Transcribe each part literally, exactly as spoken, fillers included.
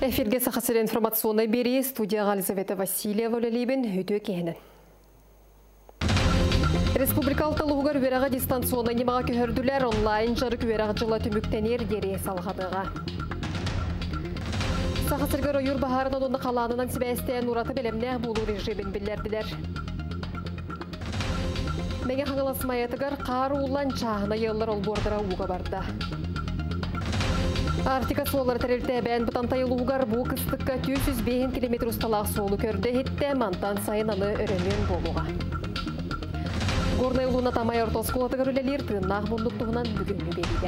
Эфирге сақасыр информационной бери студия Елизавета Васильева Лебен өтө кенен. Республикалық талуғар вераға дистанционы немаға көхірділер онлайн жарық вераға жылы түміктенер дере салғадыға. Сақасырғыр ойыр бағарынан оны қаланынан сібәстен ұраты білімне болу режимін білдерділер. Мәге қаңыласымайатығар қар ұлан чағына еллар ол бордыра уға барды. Артика солар тәрелті бән бұтантайыл ұғар бұл қыстыққа төрт жүз бес километр ұсталақ солы көрді етті мантан сайын аны өрімен болуға. Горный ұлына тамай ортосколатығыр үлелер тыңнақ мұндықтығынан бүгінгі береді.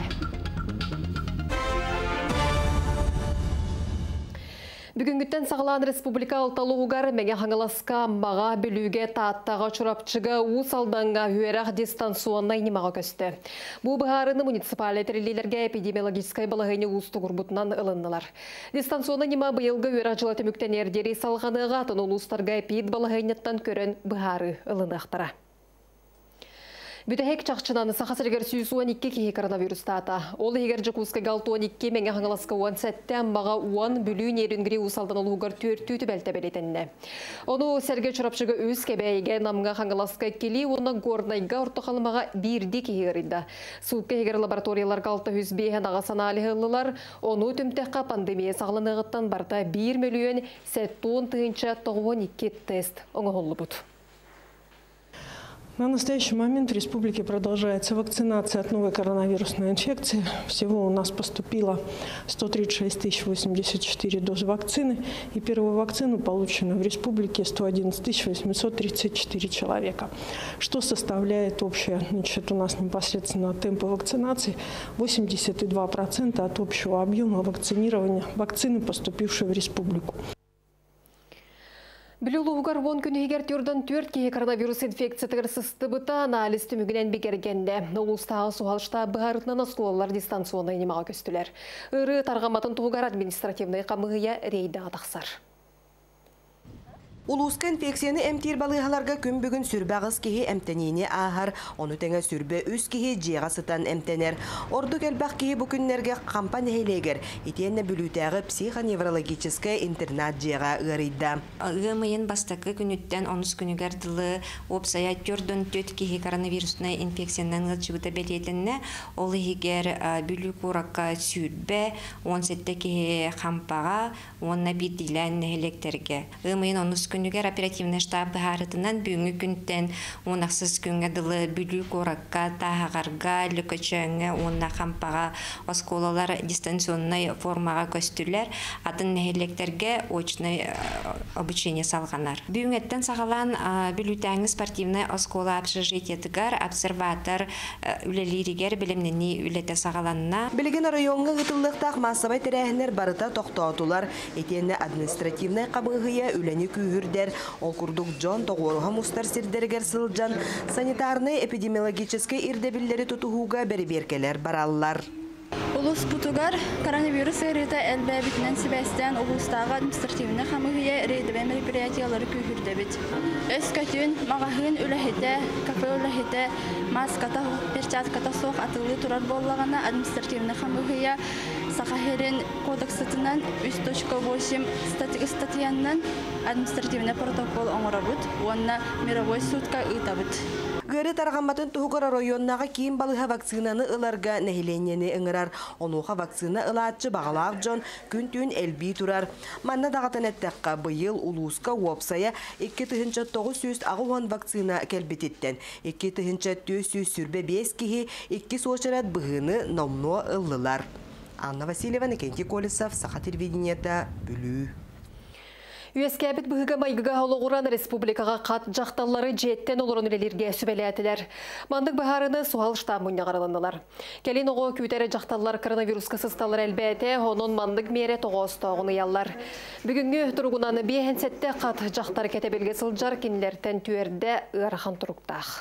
Бүгінгіттен сағылан республика алталуғар мәге қаңыласқа маға білуге тааттаға чұрапчыға ұс алданға үйерақ дистанционна немаға көсті. Бұл бұғарыны муниципалитерлерге эпидемиологическай балағыны ұсты ғұрбытынан ылыннылар. Дистанционна нема бұйылғы үйерақ жылы түміктен ердері салғаныға атын ұлыстарға эпид балағыныттан көрін бұғары ылынақтыра. Бүтәхек чақчынаны сақасыргер сүйісі он екі кейі коронавирус тата. Ол егер жүкузға галты он екі мәңе қаңыласқа он сәттен баға он бүлін ерінгірі ұсалдан олуғар төрт-төті бәлті бәлетінні. Оны сәрге чұрапшығы өз кәбәйге намға қаңыласқа келі, оны горнайға ұрты қалымаға бірді кейі ғырында. Суыққа егер лабораториялар галты хүзбейін ағасан алығылылар, оны түмтәққа пандемия сағылынығыттан барда бір миллион сәттон тыынча тоғын екі тест оңғолы бұд. На настоящий момент в республике продолжается вакцинация от новой коронавирусной инфекции. Всего у нас поступило сто тридцать шесть тысяч восемьдесят четыре дозы вакцины. И первую вакцину получено в республике сто одиннадцать тысяч восемьсот тридцать четыре человека. Что составляет общее, значит, у нас непосредственно темпы вакцинации восемьдесят два процента от общего объема вакцинирования вакцины, поступившей в республику. Білулуғар он күні егер түрдің төрт кейі коронавирус инфекциятығыр сысты бұта анализ түмігінен бекергенде. Олыстағы суғалышта бұғарытынан осколалар дистанционы немаға көстілер. Үрі тарғаматын туғар административный қамығыя рейді атақсар. Улуска инфекцияны әмтер балығаларға күн бүгін сүрбағыз кеге әмтенейіне ағар, оны тәңі сүрбе үз кеге жеға сытан әмтенер. Орды кәлбақ кеге бүкінлерге қампан әйлегер, етенне бүлітәғі психоневрологическая интернат жеға ғырыйда. Ғымайын бастақы күніттен оныз күнігер дылы опсая түрдің төт кеге коронавирусны инфекциянан ғылчыбыта бәлетінне, ол егер бүлі қораққа сүрбе, он сетте кеге қампаға, онына бейділән әлектерге. Ғымайын оныз күнігер оперативный штаб бұғарытынан бүгінгі күнттен онақсыз күнгі дылы бүлі қораққа, тағағарға, лүкачаңы, онына қампаға, осколалар дистанционный формаға көстілер, атын нәхелектерге очный обучение салғанар. Бүгінгеттен сағалан бүлітәңі спортивный оскола общежитетігар, обсерватор үлелерігер білімнені үлеті сағаланына. Білген районғы ғытылықтақ массабай тәрәхінер барыта тоқтаутулар, етені административный қабығыя үләні күйір ол күрдік Джон тоғыруға мұстар сирдергер сылжан санитарный эпидемиологический ирдебілері тұтығуға бәрі-беркелер баралылар. Улус бұтығар коронавирус әріті әлбә бітінен себәстен улустағы административны қамығыя рейдіве мероприятиялары күйірді біт. Өз көтін, мағағын үләхеті, кафе үләхеті, маската, перчатката соқ атылы тұрар болағана административны қамығыя Сахарин кодексатынан үч точка восемь статьяннан административный протокол оңырабыт, онна мировой судка ытабыт. Гөрі тарғаматын тұғығыр районнаға кейін балыға вакцинаны ыларға нәхиленені ыңырар. Онуға вакцина ылатчы бағалақ жон күн түн әлбей тұрар. Манна дағатын әттәққа бұйыл улуысқа уапсая екі түхінші тоғыз жүз ағуан вакцина кәлбететтен. екі түхінші төс жүз сүрбе бес кейі екі соғышарат бұғыны номно ылылар. Анна Васильева, Никенти Колесов, Саха телевидениеда, Бүлі. Үйескәбіт бұғыға майғыға олығыран республикаға қат жақталары жеттен олырын үлелерге сөбәләтілер. Мандық бұғарыны суғал штамуына қаралындылар. Кәлін оғы күйтәрі жақталар коронавируска сысталар әлбәті, оның мандық мере тоғыз тоғын ұялар. Бүгінгі тұрғынаны бейін сәтті қат жақтар кәтебелге сылжар кенілерден түйерді ұғархан тұрықтақ.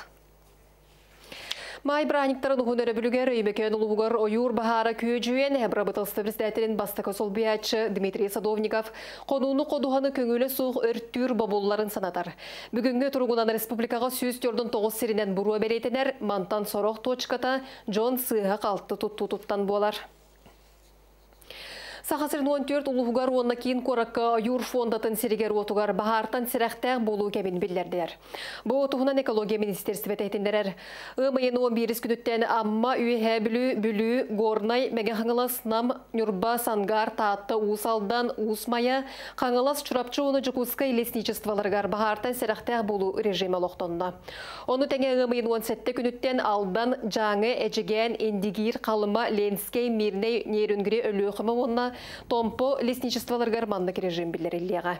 Май браниктарын ұғыныры бүлігер үймекен ұлығыр ойур бағара күйеджуен әбірабытылсты президентінің бастықы солбиятшы Дмитрий Садовников қонуыны қодуғаны көңілі суық өрттүр бабулларын санатар. Бүгінгі тұрғынан республикаға сүйіз түрдің тоғыз серінен бұруы бәлейтінер мантан сороқ точката Джон сыға қалты тұтту тұттан болар. Сахасырын он төрт улуғығар онна кейін қораққа юр фондатын сиригер отуғар бағартан сирақтақ болу кәбін білдердер. Бұл отуғынан экология министерстве тәйтіндерер. Өмайын он бирис күніттен амма үйе бүлі, бүлі, горнай, мәген қаңылас нам, нүрба, сангар, таатты, усалдан, усмая, қаңылас чурапчы оны жүкуска лесничестволарғар бағартан сирақтақ болу режимі лоқтонна. Оны тәңе өмайын он сетте күніттен алдан жаңы, әжіген, индигир, қалыма, ленскей, мирней, нейрүнгірі өліғімі онна томпо лесничестволарғар маннық режим білдеріліға.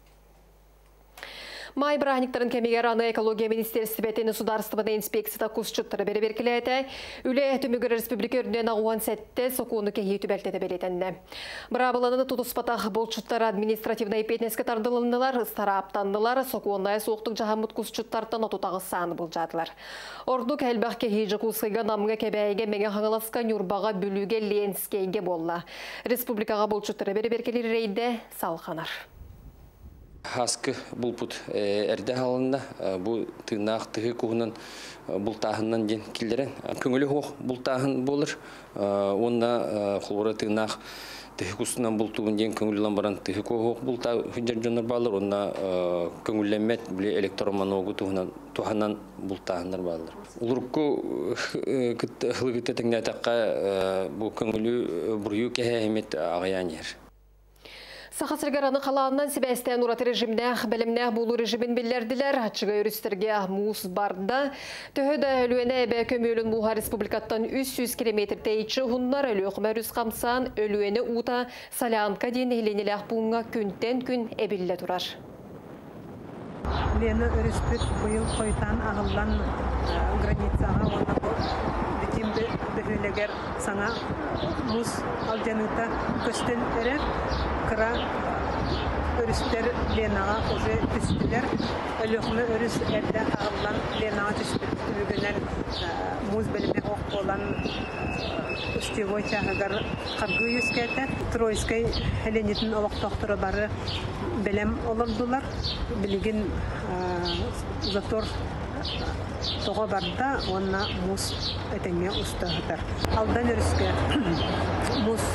Май браниктарын кемегер аны экология министерстве сударствода инспекцията кусчуттары бері беркілеті, үлі түмігір республика өрінен ағуан сәтті соқуыны кәйі түбәлтеді белетінді. Бұрабыланы тұтыспатақ болчуттары административна епетнеске тардылындылар, стараптандылар, соқуынлай соқтық жағамыт кусчуттартан отутағы саны бұл жадылар. Ордық әлбақ кәйі жүкусыға намға кәбәйге мәген қаңыласқа нүрбаға бүліге ленскейге болла. Республикаға болчуттары бері беркелер рейді салқанар. Хаскы бұл пұт әрді халында, бұл тыңнақ тұғы күхінен бұл тағынан ден келдерін. Көңілі хоқ бұл тағын болыр. Онда құлғыры тыңнақ тұғы күсінен бұл тұғын ден көңілілен баран тұғы хоқ бұл тағын жонар балыр. Онда көңілленмет біле электроманогы тұғынан бұл тағындар балыр. Улырыққы ғылығыты тәңді атаққа бұл көңілі бұрйу кәхәймет ағаян ер. Сахасыргараны қаланынан Себастьян ураты режимнәх, бәлімнәх болу режимін білдерділер. Атшыға өрістерге мұз барда. Төхеді өлуіне әбә көмөлін Мұға республикаттан үш жүз километр тәйчі ғынлар өлі оқыма үріс қамсан өлуіне ұта салянка дейін еленеләқ бұңға күнтен күн әбілі тұрар. Лені өріспет бұйыл қойтан ағылдан границаға оны бітімді бүхілегер саңа мұз алжаныта көстен әрер. Кыра өрістер Ленаға уже түстілер. Өліқны өріс әрді ағылан Ленаға түстілер. Бүгінен мұз бөліме оқ болан үстевой чағығар қарғы үскәті. Тройскай әленетін олық тоқтыры бары білем олырдылар. Білеген затор тоға барда онна мұз әтеңе ұстағыдар. Алдан өріске мұз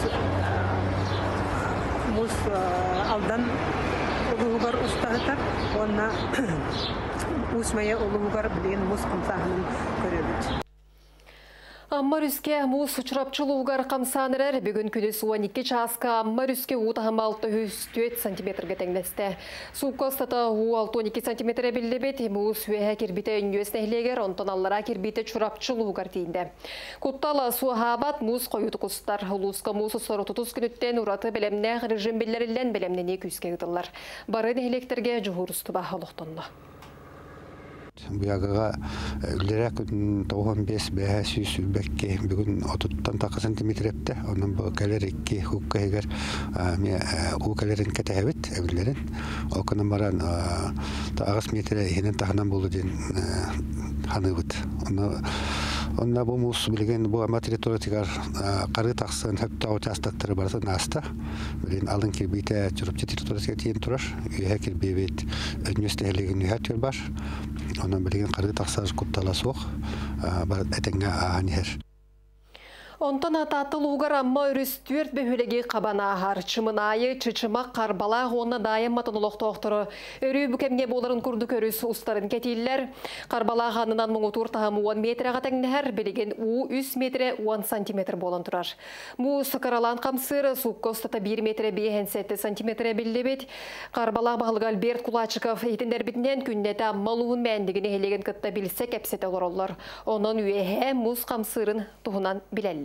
Мұз алдан ұлығығар ұстағытар, онна ұсмая ұлығығар білген мұз қымсағының көреліді. Аммар үске мұз ұчырапчылуғар қамсанырар. Бүгін күнес он екі часқа аммар үске ұтағым алты жүз төрт сантиметрге тәңдесті. Суққастата он екі сантиметр білді бет, мұз өйе кербіті үнес нәйлегер, онтан аллара кербіті чұрапчылуғар дейінді. Құттала суағабат мұз қойыты құстар. Ұлысқа мұз сұры тұтыз күніттен ұраты білемнәғ режим білдерілен білемнене күске ғыдылар. Барын электрге жұғырысты бағалықтынды. Бұяғыға үлдерек тоғын бес бәе сүйіс үлбәкке бүгін отуттан тақы сантиметр әпті. Онын бұл кәлер екі хуққа егер ұл кәлерін кәті әбіт әбілерін. Ол күнін баран ағыс метрі енен тағынан болу ден ханы бұд. Онна бұл мұс білген бұл ама территориятығар қары тақсын хөпті ауыты астаттыры барысы наста. Білген алын кербейті жүріпті территориятыға дейін тұрар. Үйе кербейбет өнесті әлеген үйе төр бар. Онан білген қары тақсар құттала соқ, әтіңе ағанер. Онтан ататыл уғар амма үріс түрт бөхілігі қабана ағар. Чымынайы, чычымақ, қарбалақ, онна дайым матынылық тоқтыры. Өрі бүкемне боларын күрдік өріс ұстарын кәтейлер. Қарбалақ анынан мұңы тұртағым он метр ағатаңнәр, білеген у үш метр он сантиметр болан тұрар. Мұ сұқаралан қамсыры сұққостата бір метр бейхен сәтті сантиметр білді бет. Қарбалақ бағылғы Альберт Кулачыков етіндер бітінен күннеті аммалуын мәндігіне елеген күтті білсе кәпсеті олар. Онын үйе мұз қамсырын тұғынан біләлі.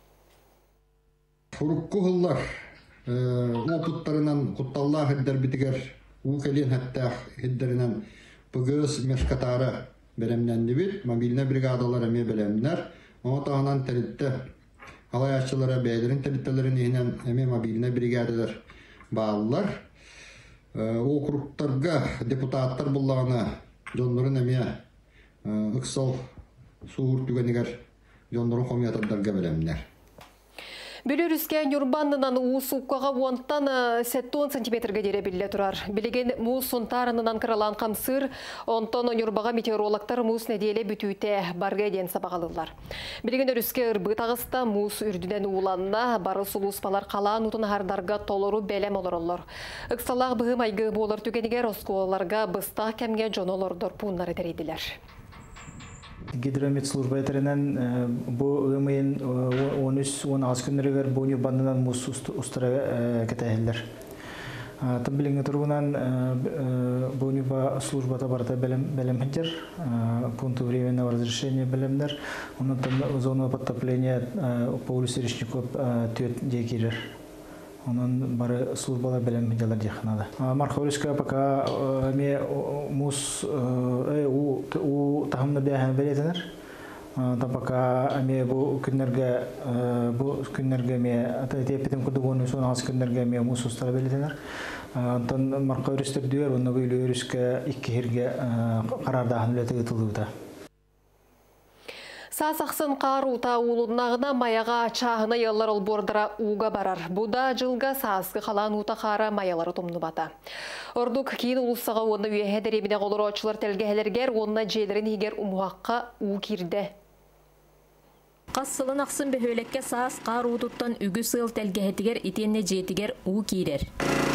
Урукку хыллар опыттарынан кутталла хиддер битигер укелен хаттах хиддеринен бөгөс мешкатары беремненди бит мобильный бригадалар эме белемнер отагынан теритте алаячылары бәйлерин териттерин енен эме мобильный бригадалар бааллар округтарга депутаттар буллагына жондорун эме ыксал суур түгенигер жондорун комияталарга белемнер. Бөлөрүскен юрбанынан уус уккаға уонттан сеттон сантиметрге дере білі тұрар. Білеген муус сонтарынынан кыралан қамсыр, онтон юрбаға метеорологтар муус неделе бүтүйте барга ден сабағалылар. Білеген өріске ырбы тағыста муус үрдінен уланна бары сулуспалар қалан утын хардарға толору бәлем олороллар. Ықсалақ бұғым айғы болар түгенігер осколаларға бұстақ кәмге жонолордор пуннары тәрейділер. Гидромет служба етерінен бұл өмейін он үч он алты күннерігер бұл юрбанынан мұз ұстыра кәтәйілдер. Тым біліңі тұрғынан бұл юрба службата барда бәлем хәдер, пункты временного разрешения бәлемдер, оның зона подтопления полюс речников төт декерер. Onun bari службалар белем медиалар дехнада. Марховлишка пока ме мус э у у тахамна бяхан белетенер. Та пока ме бу күннәргә бу күннәргә ме атайты питем кудугоны сон аз күннәргә ме мус устара белетенер. Антан марховлиштер дияр, онны бүлөрүскә икки хиргә карарда хәлләтә тулуда. Сасақсын қарута улынағына маяға чағына еллар олбордыра уға барар. Бұда жылға сасқы қалан ута қара маялары томны бата. Ордук кейін ұлысыға оны үйе дәребіне қолыр очылар тәлгәлергер, онына желерін егер ұмуаққа у кирді. Қассылын ақсын бөхөлекке саас қару тұттан үгі сыл тәлгәтігер итенне жетігер у кирер.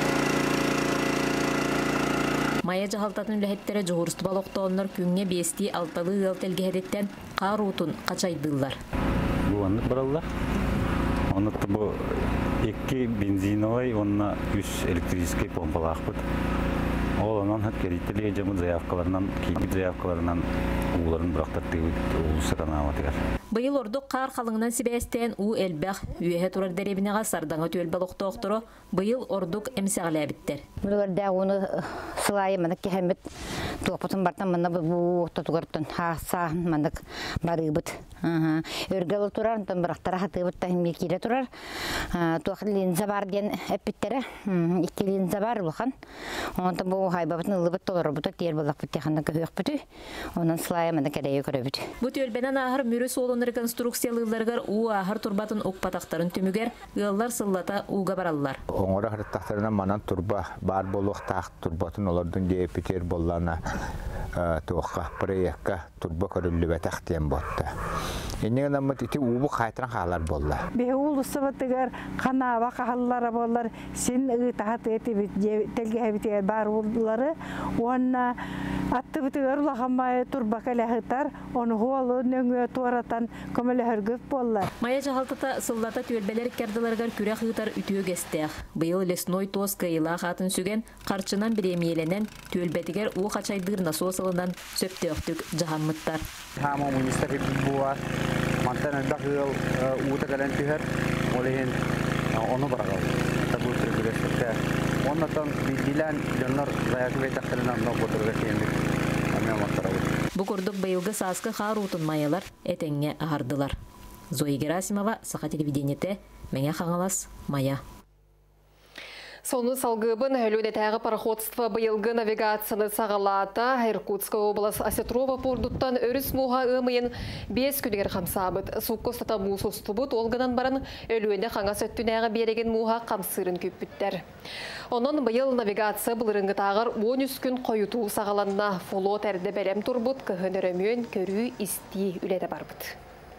Майя жағалтатын үләхеттері жоғырысты балықты онлар күнге бести алталы ыл тәлгәдеттен қарутын қачайдылар. Бұл анық баралар. Онықты бұл екі бензиновай, онына үш электрический помпалақ бұд. Ол онан хат кереттелі жамын заявкаларынан, кейбіт заявкаларынан уыларын бірақтарды ұлысырана аватығар. Бұйыл ордық қар қалыңынан сібәстен у әлбәқ үйе тұрар дәребінеға сардаңы төл балықты оқтыры бұйыл ордық әмсәғілі әбіттер. Бұлырда оны сылайы мұнық кәхемет туапытын бартан мұны бұл оқты тұғырттын хақсағын мұнық бары бұд. Өргелі тұрар, бірақтара хаты бұдта мекейлі тұрар. Туақы линза бар ден әппеттері, екі линза бар ұлған. Онты бұл хайбабытын ұлы бұд толыры бұд, тер бұлақ бұд теканды көйек бұд. Оның сылайы мұнық әрейі көрі бұд. Бұд өлбенен ағыр мүрі солын реконструкциялыларғар у ағыр турбатын оқпатақтарын түмігер, ұяллар сыллата уға баралылар. Оңыры ғырттақтарынан манан турба бар болуқтақ турбатын олардың де петер боллана туаққа проектқа турба көрілі бәтәқтен бұтты. Енеген аммат ити уыбы қайтыран қалар болла. Бе улысы бұттығар қанаба қағалылары болар, сен ұғытағат еті телге әбітігер бар болдылары, онына атты бұттығар ұлағамай турба кәләғытар, оны ғуалы нөңі туаратан көмілі әргіп болар. Майя жағалтата сыллата төлбелер кәрділарғар күрек ұйтар үтіе кестеғ. Бұйыл лесной тоз кайыла қатын сүген, қарчынан біремиеленен төлбетігер ұл қачайдығыр насуасылынан сөпті өқтік жағаммыттар. Хама министр буар, мантан дақыл уыта кәлен түйер, олеген оны барағал. Табыл түргіресікті. Оннатан білділен жонлар заяты бейтақтарынан бұтырға кейіндік. Бұқырдық байылғы сасқы қарутын майалар әтәңе ағардылар. Зои Герасимова, Сақа телевидениеті, мәңе қаңалас, Майя. Соны салгыбын өліне тәғі пароходство бұйылғы навигацияны сағалата Иркутска облас Осетрова пордуттан өріс мұға өмейін бес күнігер қамсабыд. Суққостата мұсусты бұд, олғынан барын өліне қаңа сөттінәғі береген мұға қамсырын көппіттер. Onun бұйыл навигация бұлырыңғы тағыр он үш күн қойыту сағаланна фолот әрді бәрем тұрбыд, кіғын өрөмін көрі істі үледі барбыд.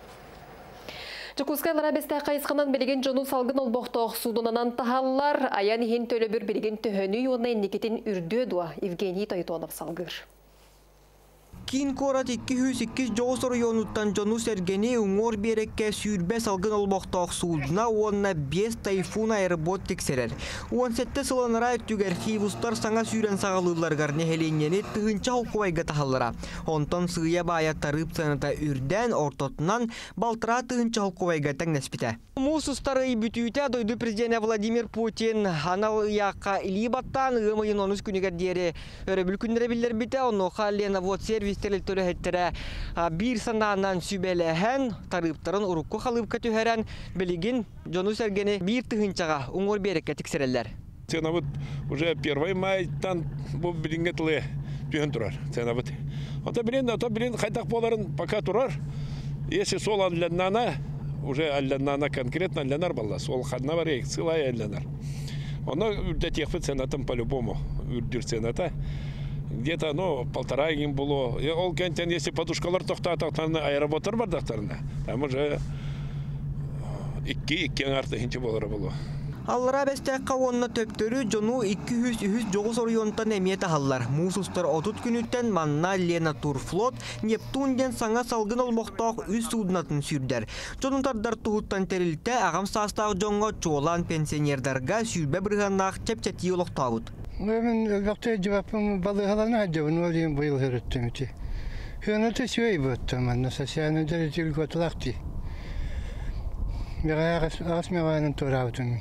Чукускайлара бесті қайысқанан білген жону салғын олбоқтоқ судынанан тахаллар, аян ехен төлі бір білген төхіні онай некетін үрді дуа Евгений Тойтонов салғыр. Кин корат iki yüz iki Joğuz rayonundan Jonu Sergeni Ungor Berek'e sürbe salgın olmaktaq suuduna ona beş tayfun aerbot tekserer. on sette sılanlara tüger hivustar sana süren sağlılargar nehelengeni tığınca hokuvayga tahallara. Ondan sığıya baya tarıp sanata ürden ortatından baltıra tığınca hokuvayga təgnespite. Musustarı bütüte doydu Prezident Vladimir Putin anal yaka ilibattan ığmayın on üç günüger diyeri örebül kündere biller bite onu hallena vot servis Telitörü hettere bir sandan sübelehen tarıptırın urukku kalıp kötüheren bilgin Jonu Sergeni bir tığınçağa Ungor Berek'e tiksereller. Цена вот уже первый май там bu билингетле түйен турар. Цена вот. Ата билен, ата билен кайтак боларын пока турар. Если сол анланана уже алланана конкретно алланар баллас. Ол хадна бар ек, сылай алланар. Оно үрдет ехпет ценатым по-любому, үрдір цената. Где-то, ну, полтора гим было. Ол кентен, если подушкалар тоқтатақтарына аэроботар бар дақтарына, там уже икки-икки аңарты хинчі болары было. Аллара бәстәкка онна төптөрү жону эки жүз үч жогус орионтан эмиете халлар. Мусустар отут күнүттен манна Лена Турфлот Нептунден саңа салгын олмоктоок үз суднатын сүрдер. Жонунтардар туһуттан терилте агам састаак жонго чуолан пенсионердарга сүрбе бырганнаак чепчети олоктообут. Мен вакытта жабапым балыгаларны хаджабын олин быйыл хөрөттүмүти. Хөнөтө сөй боттум манна сасяны дәрежелик отулакти. Мега агас меганың тораутум.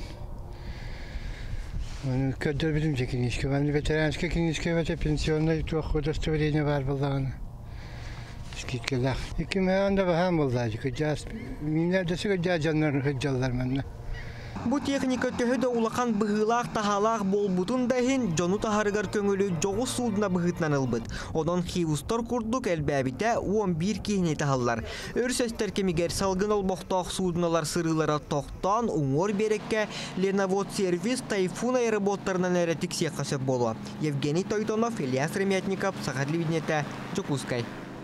Көддөр билим жекинишке, мен ветеранский кинишке вете пенсионный туох удостоверение бар булган. Скиткелах. Иким анда бахам булдажы, жас минер десеге жажаннар хыджаллар менне. Бу техника төһөдө улахан быһылаах тахалаах болбутун дахин жону тахарыгар көңөлү жогус судна быһытнан ылбыт. Онон хиустор курдук элбәбите он бир кихне тахаллар. Өрсөстер кемигер салгын олмоктоох судналар сырылара токтон уңор берекке Ленавод сервис Тайфун аэроботтарынан эретик сехасы болу. Евгений Тойтонов, Ильяс Ремятников, Сахарли Виднете, Жокускай.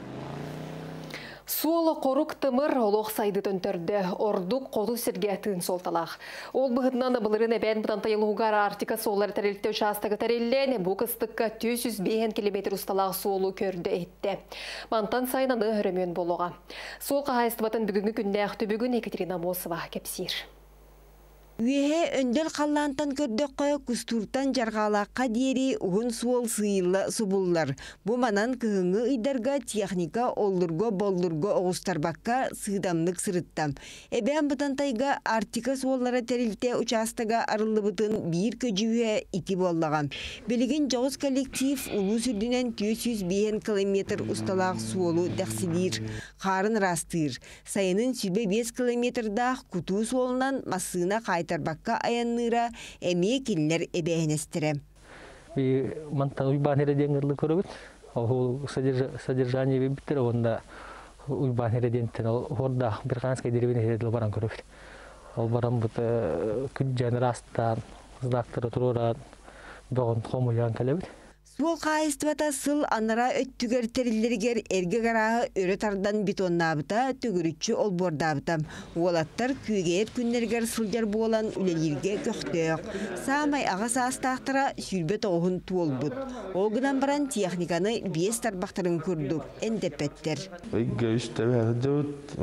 Суола корук тымыр олох сайды төнтөрдө ордук коту сергетин солталах. Ол быгытнан былырын эбен бутантайылугар Арктика суолар терилте участагы териллен бу кыстыкка жүз беш километр усталах суолу көрдө этти. Мантан сайнаны хөрөмөн болуга. Суол кахайстыбатын бүгүнгү күндө актүбүгүн Екатерина Мосова кепсир. Үеһе өндөл қаллантан көрдөккө кустуртан жаргалакка диери угун суол сыйылы субуллар. Бу манан кыһыңы ыйдарга техника оллурго боллурго огустарбакка сыйдамнык сырыттам. Эбен бутантайга Арктика суоллара терилте участага арылыбытын бир көжүе ити боллаган. Билигин жогус коллектив улуу сүрдүнен жүз беш километр усталак суолу даксилир. Харын растыр. Сайынын сүрбе беш километрда кутуу суолунан масына Тарбакка аянныра эми киллер эбээнестире. Би мантан уйбанере денгерлы көрөбүт. Ол содержание биттер онда уйбанере дентен ол орда бирганскай деревине хедел баран көрөбүт. Ол баран бут күн жанрастан здактары турурат богон хомуян келебит. Суол кайыстыбата сыл анара өттүгер териллергер эрге гарагы өрө тардан бетоннабыта төгүрүччү олбордабыта. Уолаттар күйгейет күннергер сылжар болан үлелерге көктөк. Самай ага саастаактара сүрбе тоғын туолбут. Олгынан баран техниканы бес тарбактарын көрдүк, эндепеттер. Эйге үстебе жабыт,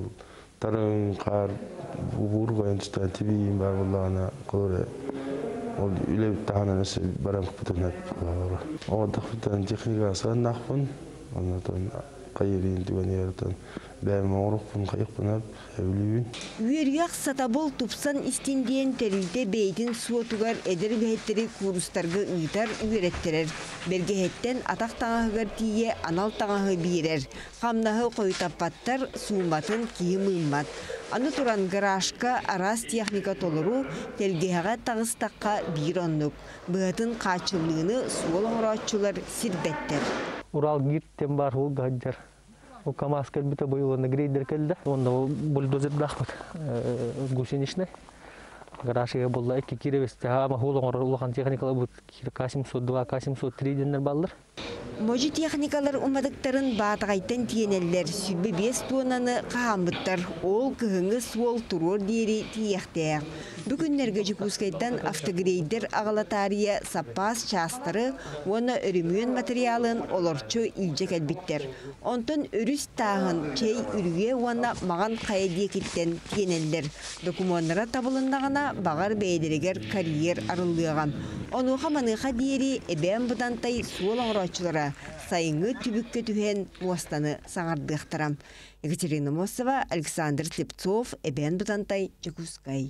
тарын кар бургойн түстен тибийин бар боллагана колоре. Ол үлеп тағанан өсі барам күпітінет болағыр. Оғадық бүтін техникасы нақпын, онатын қайырын түген ерітін бәйім оңырықпын, қайықпын әп, әулейбін. Үйерияқ сатабол тупсан истинден терілде бейтін суотугар әдір бәйттері курустарғы ұйтар үйереттерер. Бергехеттен атақ таңағығар тие анал таңағы бейрер. Қамнағы қойтаппаттар суыматын киім ұймат. Аны туран гаражка арас техника толыру телгеға тағыстаққа бир оннук. Бұғатын қачылығыны суол оңырачылар сирбеттер. Урал гирттен бар ол ғаджар. Ол КамАЗ кәлбіті бойылығында грейдер кәлді. Онда ол бульдозер дақпыт гусеничный. Гаражыға болла әкке керевесті. Ама ол оңыр ұлған техникалар бұд восемьсот два восемьсот три денер балдыр. Можи техникалар умадыктарын батағайттан тиенелер сүрбе бес тоннаны қағамбыттар. Ол кығыңы суол турор дейірі тиектер. Бүгіннерге жүкускайттан автогрейдер ағалатария сапас частары, оны өрімген материалын олорчу илжек әлбіттер. Онтын өріс тағын чей үрге оны маған қайдекеттен тиенелер. Документара табылындағына бағар бәйдерегер карьер арылыған. Онуға маныға дейірі әбән бұдантай суол оңырачылары сайыңы түбікке түхен уастаны саңардықтырам. Екатерина Мосова, Александр Слепцов, әбән бұдантай Жекускай.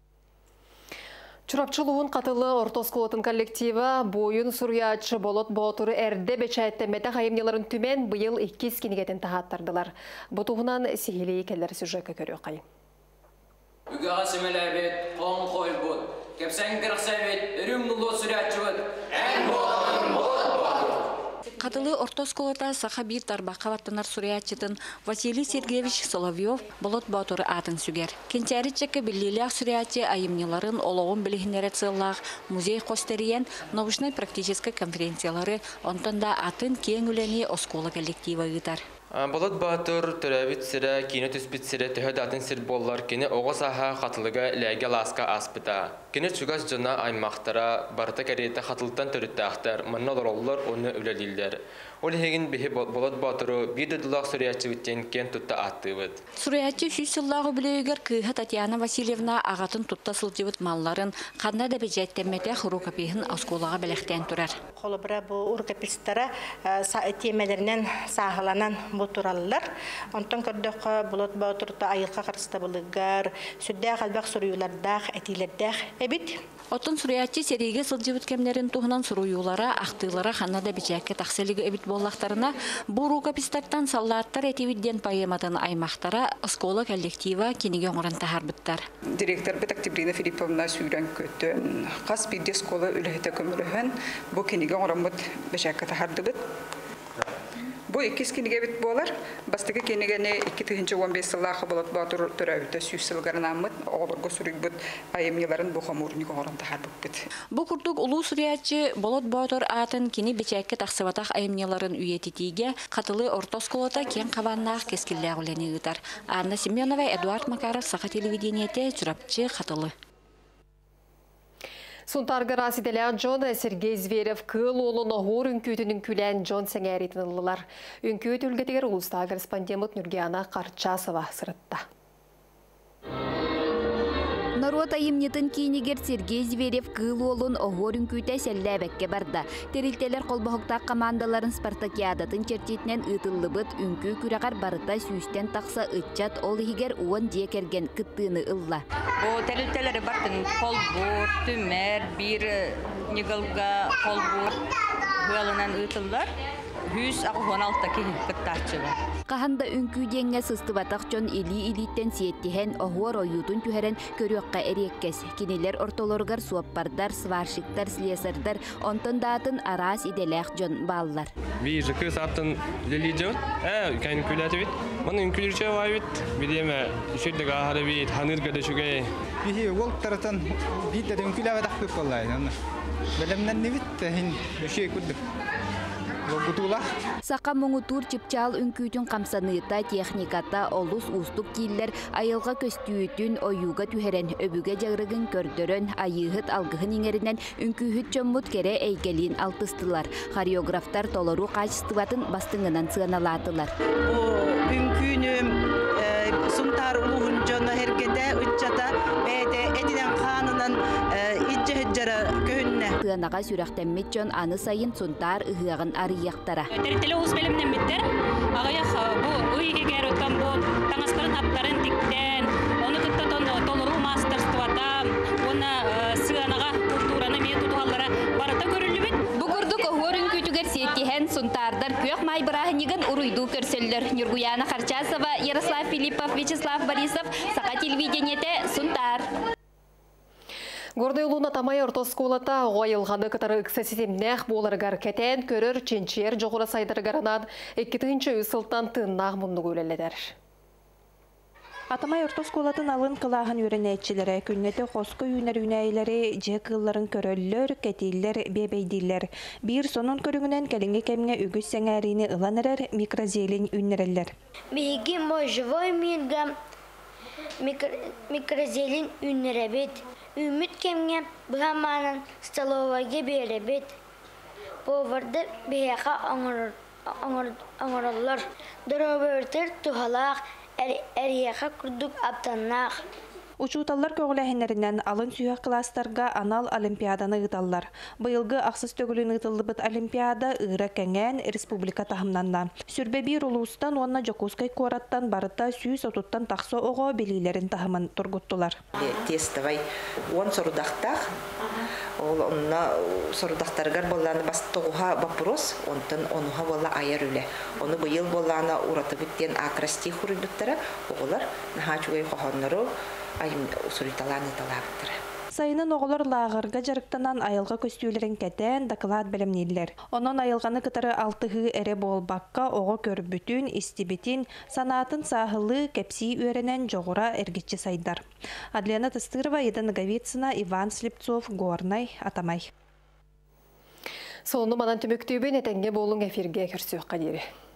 Чурапчылуын қатылы ортосколотын коллектива бойын сұруячы болот боғытыры әрді бәчәйттеметі қайымнеларын түмен бұйыл иккіз кенегетін тағаттардылар. Бұтуғынан сихилей келер сюжетке көрі қай. Үгі ғасымел әбет, қоң қой бұд. Кепсен кірқсәбет, үрім мұлы сұруячы бұд. Ән болын бұд бұд. Қатылы ортосколата саха бир тарбаққа баттанар суриятчытын Василий Сергеевич Соловьев болот батыры атын сүгер. Кенчәритчеке биллилях суриятчы айымнеларын олоғын білігінері цыллақ музей қостериен научной практической конференциялары онтанда атын кең үлені оскола коллектива ұйтар. Болот батыр төрәбит сірі, кені түспіт сірі, төхөд атын сір боллар, кені оғыз аға қатылыға ләге ласка аспыта. Кені чугас жына аймақтара, барыта кәреті қатылыттан төрітті ақтар, манналар олар оны өлелілдер. Ол егін бейі болот батыры бір дұдылақ сүриятчы біттен кен тұтта атты бұд. Сүриятчы үш сыллағы білеуігер күйі Татьяна Васильевна ағатын тұтта сылжыбыт малларын қанна да бәжәттеммәте хұрукапейін асколаға бәліқтен тұрар. Қолы бұра бұл ұркапистара темелерінен сағыланан бұл туралылар. Онтан көрдіқ болот батырды айылға қарыста бұлығар, сүрдәқ албақ сұруюлардақ, әтилердәқ әбіт. Отын сүриятчы сереге сылжыбыт кемлерін туғынан сұруюлара, ақтылара қанна да бәжәкке тақселігі әбіт боллақтарына бұл рукапистарттан саллаттар әтевидден поэматын аймақтара оскола коллектива кенеге оңырын тахарбыттар. Директор бет Октябрина Филипповна сүйрен көттін. Қас бидде скола үліхеті көміріхін бұл кенеге оңырын бұд бәжәкке тахарды бұд. Бұл екіз кенеге бет болар. Бастығы кенегені екі тыгынчы он бес сыллақы болат батыр түрәуді сүйс сылғарын амыд, оғылырғы сүрік бұд айымеларын бұл қамурыны оңырын тахарбыд бұд. Бұл күрдік ұлу сүриятчы болот батыр атын кені бечәкке тақсыватақ айымеларын үйететіге қатылы ортосколата кен қабаннақ кескілләғ үләне ұтар. Анна Семенова, Эдуард Макаров, Сақа телевидениеті, жүрапчы қатылы. Сунтарга расиделян Джон Сергей Зверев кыл олын оғыр үнкөтінің күлән Джон сәңәретін ұлылар. Үнкөт үлгетігер ұлыста корреспондент Нургиана Қарчасова сырытта. Народ айымнетін кейінегер Сергей Зверев кыл олын оғыр үнкөті сәлләбәкке барда. Терилтелер қолбақықтақ командаларын спартакиадатын чертетінен ұтылы бұд үнкө күрәғар барыта сүйістен тақса ұтчат ол егер уын декерген күттіні ұлла. Бұл терилтелері бартын қолбұр, түмәр, бір негілға қолбұр ғылынан ұтылдар. Хүс ағуан алтта кейін күттарчыға. Қағанда үнкүй денге сыстыбатақ жон или-илиттен сиеттіхен оғуар ойутын түхәрен көріққа әреккес. Кенелер ортолорғар суаппардар, сваршиктар, слесардар, онтын датын арас иделәқ жон баллар. Вижу, күс аптын лили жон, ә, кәйін күләті бит. Мұны үнкүлірче вай бит. Бидеме, үшірдік ағары бит, ханыргады шүгей. Бихи, ол таратан бит үнкүлі авадақ көп болай. Бәлемнен не бит, хин үшей күрдік. Сақа мұңытур чыпчал үнкүйтін қамсаныйта техниката олус устук кейлер айылға көстүйітін ойуға түхерен өбіге жағырығын көрдірін айығыт алғығын еңерінен үнкүйіт жоммут кере әйгелін алтыстылар. Хореографтар толору қачыстыватын бастыңынан сығаналатылар. Үнкүйінім сұмтар ұлығын жоны әргеде үтчата бәйді әдінен қанынан иджі-хіджара көхінне. Тыанаға сүрәқтәммет жон аны сайын сұнтар ұғығын арияқтара. Тәрітілі ұз бәлімнен біттер, ағаяқ бұл ұйығығер өткен бұл таңасқарын таптарын тіктен, оны күттатон толыру мастерствата, оны сығанаға культураны мен тұтуғалара барыта көрілі бет. Бұғырдық оғырын күтігер сеттіхен сұнтардар көк май бірағынеген ұруйду көрсөлдер. Нургуяна Қарчасова, Ярослав Филиппов, Вячеслав Борисов, Сақа телевидениеті сұнтар. Гордай ұлуна тамай ортосколата ғойылғаны кітары үксәсетемнәқ боларығар кәтән көрір ченчер жоғыра сайдырғарынан әккетігінші үсілтан тыңнақ мұнды көлеледер. Атамай ортосколатын алын қылағын өрінәйтчілері, күннеті қосқы үйнер үйнәйлері, же қылларын көрөллер, кәтейлер, бебейдейлер. Bir сонын көріңінен кәліңге кәміне үгіз сәңәріні ұланырар микрозелін үйнерелер. Бейгі можывой миргам микрозелін үйнеребет. Үміт кемге бұғаманын столовайге беребет. Поварды бейеқа оңырылыр. Дұрабөртір тұғалақ әрияқа күрдік аптаннақ. Учуталлар көғіләхінлерінен алын сүйек кластарға анал олимпиаданы ұталлар. Бұйылғы ақсыз төгілін ұтылыбыт олимпиада ұйра кәңән республика тахымнанна. Сүрбе бір ұлыстан онна Жокускай кораттан барыта сүйіс отуттан тақсы оғы белейлерін тахымын тұргуттылар. Тестовай он сорудақтақ, онна сорудақтарғар боланы бастығыға вопрос, онтын онуға бола айар үлі. Оны бұйыл боланы ұраты бүттен акрасти құрылдықтары, оғылар нахачуғай қоғанлары айым усуриталаны талаптыры. Сайынан оғылар лағырға жарықтанан айылға көстүйлерін кәтен доклад білімнейлер. Онон айылғаны кытары алтығы әрі болбаққа оғы көрбүтін, истибетин, санатын сағылы кәпси өренен жоғыра әргетчі сайдар. Адлена Тыстырова, Еда Наговицына, Иван Слепцов, Горнай, Атамай. Соны манан түміктөбен әтәнге болың әфирге көрсөк қадері.